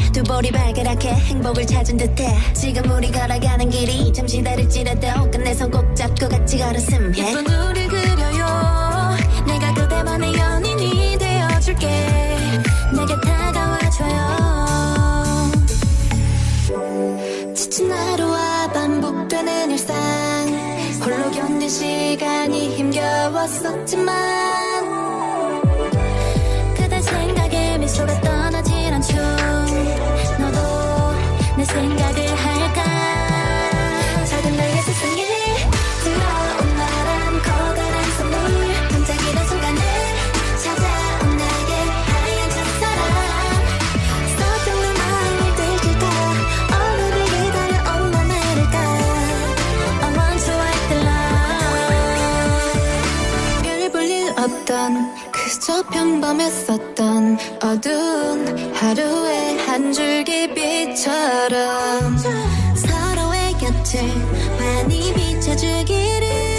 두 볼이 발가락해 행복을 찾은 듯해. 지금 우리 걸어가는 길이 잠시 다를지라도 끝내 손 꼭 잡고 같이 걸었음 해. 예쁜 우릴 그려요. 내가 그대만의 연인이 되어줄게. 내게 다가와줘요. 지친 하루와 반복되는 일상, 홀로 견딘 시간이 힘겨웠었지만 그대 생각에 미소가 떠나질 않죠. 너도 내 생각을 할까. 작은 나의 세상에 들어온 너란 커다란 선물, 반짝이는 순간에 찾아온 나에게 하얀 첫사랑. 서툰 내 마음을 들킬까. 오늘을 기다려 온맘 내릴까. I want to wake the light. 별 볼 일 없던 그저 평범했었던 어두운 하루의 한 줄기 빛처럼 서로의 곁을 환히 비춰주기를.